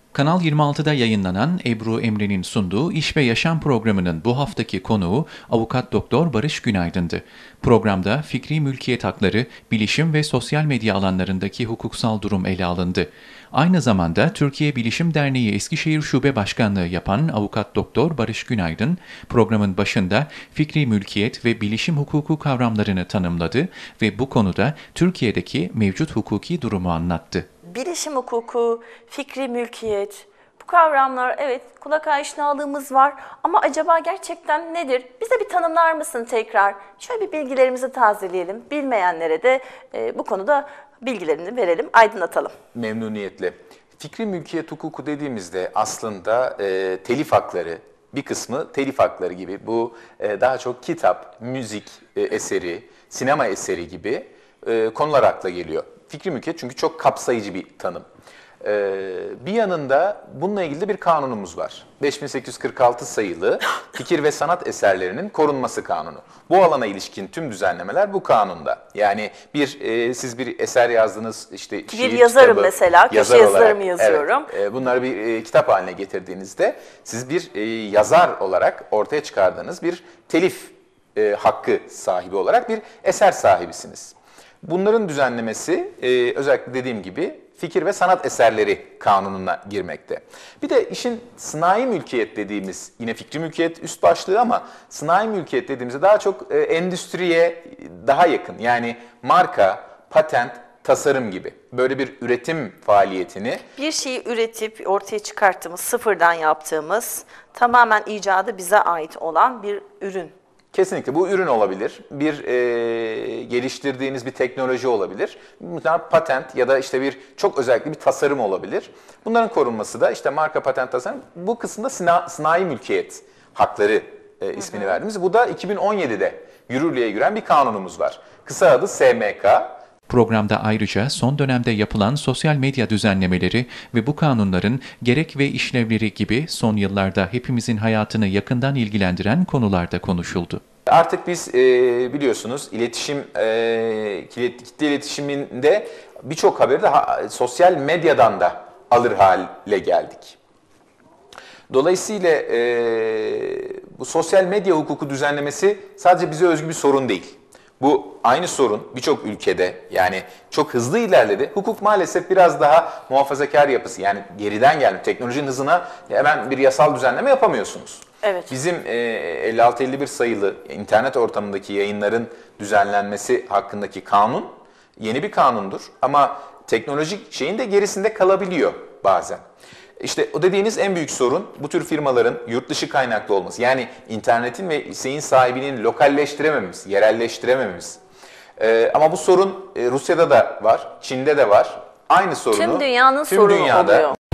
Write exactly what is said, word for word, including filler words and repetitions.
Kanal yirmi altıda yayınlanan Ebru Emre'nin sunduğu İş ve Yaşam programının bu haftaki konuğu Avukat Doktor Barış Günaydın'dı. Programda fikri mülkiyet hakları, bilişim ve sosyal medya alanlarındaki hukuksal durum ele alındı. Aynı zamanda Türkiye Bilişim Derneği Eskişehir Şube Başkanlığı yapan Avukat Doktor Barış Günaydın, programın başında fikri mülkiyet ve bilişim hukuku kavramlarını tanımladı ve bu konuda Türkiye'deki mevcut hukuki durumu anlattı. Bilişim hukuku, fikri mülkiyet, bu kavramlar evet kulak aşinalığımız var ama acaba gerçekten nedir? Bize bir tanımlar mısın tekrar? Şöyle bir bilgilerimizi tazeleyelim. Bilmeyenlere de e, bu konuda bilgilerini verelim, aydınlatalım. Memnuniyetle. Fikri mülkiyet hukuku dediğimizde aslında e, telif hakları, bir kısmı telif hakları gibi bu e, daha çok kitap, müzik e, eseri, sinema eseri gibi e, konular akla geliyor. Fikri mülkiyet çünkü çok kapsayıcı bir tanım. Ee, bir yanında bununla ilgili de bir kanunumuz var. beş bin sekiz yüz kırk altı sayılı Fikir ve Sanat Eserlerinin Korunması Kanunu. Bu alana ilişkin tüm düzenlemeler bu kanunda. Yani bir e, siz bir eser yazdınız, işte bir şiir, yazarım kitabı, mesela, köşe yazar yazılarımı olarak, yazıyorum. Evet, e, bunları bir e, kitap haline getirdiğinizde siz bir e, yazar olarak ortaya çıkardığınız bir telif e, hakkı sahibi olarak bir eser sahibisiniz. Bunların düzenlemesi e, özellikle dediğim gibi fikir ve sanat eserleri kanununa girmekte. Bir de işin sınai mülkiyet dediğimiz, yine fikri mülkiyet üst başlığı ama sınai mülkiyet dediğimizde daha çok e, endüstriye daha yakın. Yani marka, patent, tasarım gibi böyle bir üretim faaliyetini... Bir şeyi üretip ortaya çıkarttığımız, sıfırdan yaptığımız, tamamen icadı bize ait olan bir ürün. Kesinlikle bu ürün olabilir, bir e, geliştirdiğiniz bir teknoloji olabilir, muhtemelen patent ya da işte bir çok özellikle bir tasarım olabilir. Bunların korunması da işte marka, patent, tasarım, bu kısımda sina, sınai mülkiyet hakları e, ismini hı hı. verdiğimiz. Bu da iki bin on yedide yürürlüğe giren bir kanunumuz var. Kısa adı S M K. Programda ayrıca son dönemde yapılan sosyal medya düzenlemeleri ve bu kanunların gerek ve işlevleri gibi son yıllarda hepimizin hayatını yakından ilgilendiren konularda konuşuldu. Artık biz e, biliyorsunuz iletişim, e, kitle iletişiminde birçok haberi de ha, sosyal medyadan da alır hale geldik. Dolayısıyla e, bu sosyal medya hukuku düzenlemesi sadece bize özgü bir sorun değil. Bu aynı sorun birçok ülkede, yani çok hızlı ilerledi. Hukuk maalesef biraz daha muhafazakar yapısı, yani geriden gelmiş. Teknolojinin hızına hemen bir yasal düzenleme yapamıyorsunuz. Evet. Bizim e, elli altı elli bir sayılı internet ortamındaki yayınların düzenlenmesi hakkındaki kanun yeni bir kanundur. Ama teknolojik şeyin de gerisinde kalabiliyor bazen. İşte o dediğiniz en büyük sorun bu tür firmaların yurt dışı kaynaklı olması. Yani internetin ve şeyin sahibinin lokalleştiremememiz, yerelleştiremememiz. Ee, ama bu sorun e, Rusya'da da var, Çin'de de var. Aynı sorunu tüm dünyanın tüm sorunu dünyada oluyor.